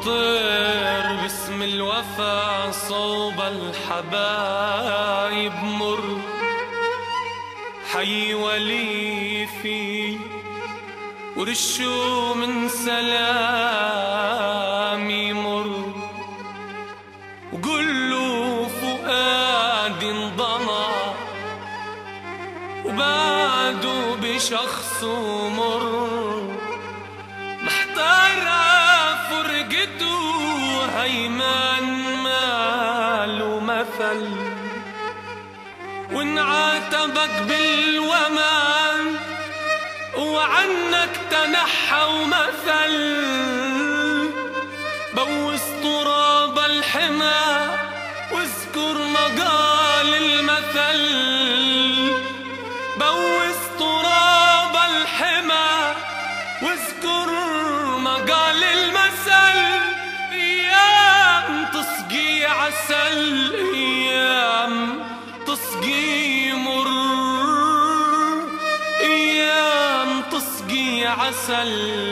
طير باسم الوفا صوب الحبايب مر، حي ولي فيه ورشوا من سلامي مر، وقولوا فؤادي انضنى وبعده بشخصه مر، محتار فرقته هيمان مال ومثل، وانعاتبك بالومان وعنك تنحى ومثل، بوس تراب الحمى واذكر مقال المثل، بوس تراب الحمى واذكر مقال المثل، ايام تسقي عسل ايام تسقي مر، ايام تسقي عسل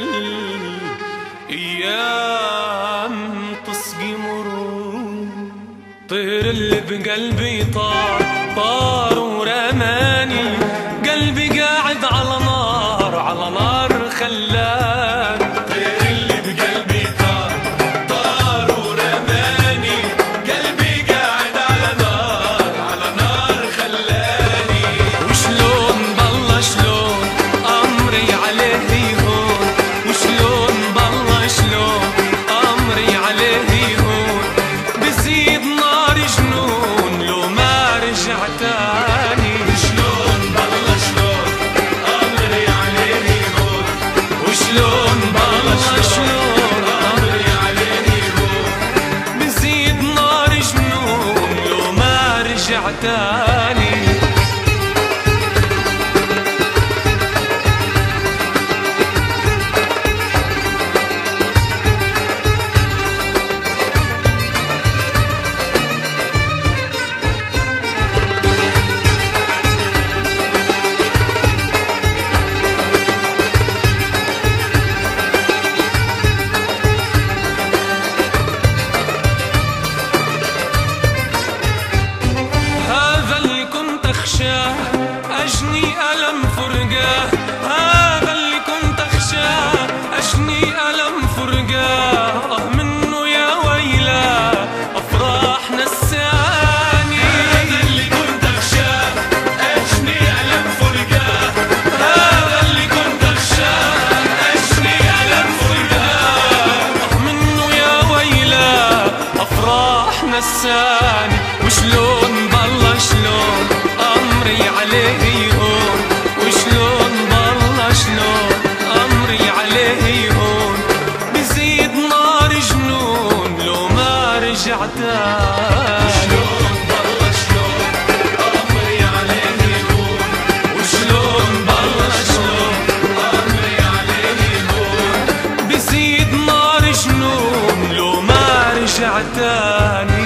ايام تسقي مر. طير اللي بقلبي طار ورماني، قلبي قاعد على نار على نار خلاني. طير اللي بقلبي طار ورماني، قلبي قاعد على نار خلاني. وشلون بالله شلون امري عليه يهون، وشلون بالله شلون امري عليه يهون، بزيد نار جنون لو ما رجع تاني. شلون بالله شلون امري عليه يهون، وشلون بالله شلون امري عليه يهون، بزيد نار جنون لو ما رجع تاني. أجني ألم فرقاه، هذا اللي كنت أخشاه، أجني ألم فرقاه، منه يا ويلا أفراح نساني. هذا اللي كنت أخشاه، أجني ألم فرقاه، هذا اللي كنت أخشاه، أجني ألم فرقاه، منه يا ويلا أفراح نساني. وشلون بالله شلون أمري عليه يهون، وشلون بالله شلون أمري عليه يهون، بزيد نار جنون لو ما رجع تاني. وشلون بالله شلون أمري عليه يهون، وشلون بالله شلون أمري عليه يهون، بزيد نار جنون لو ما رجع تاني.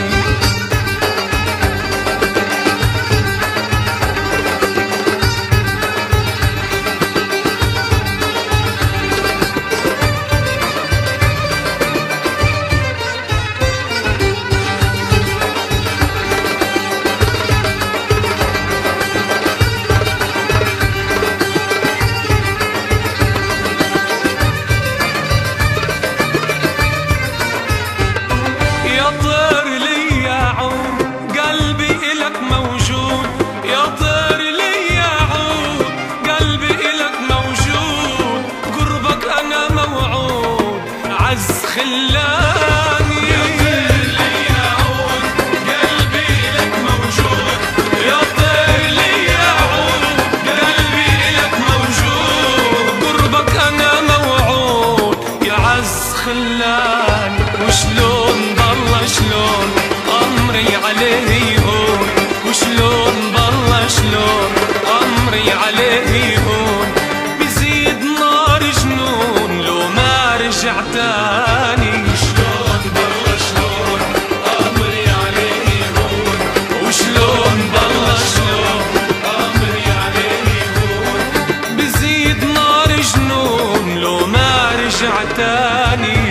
خلاني يا طير لي يعود قلبي لك موجود، يا طير لي يعود قلبي لك موجود، قربك أنا موعود يا عز خلاني. وشلون بالله شلون أمري عليه يهون، وشلون بالله شلون أمري عليه يهون، بزيد نار جنون لو ما رجع تاني. شلون بالله شلون أمري عليه يهون، وشلون بالله شلون أمري عليه يهون، بزيد نار جنون لو ما رجع تاني.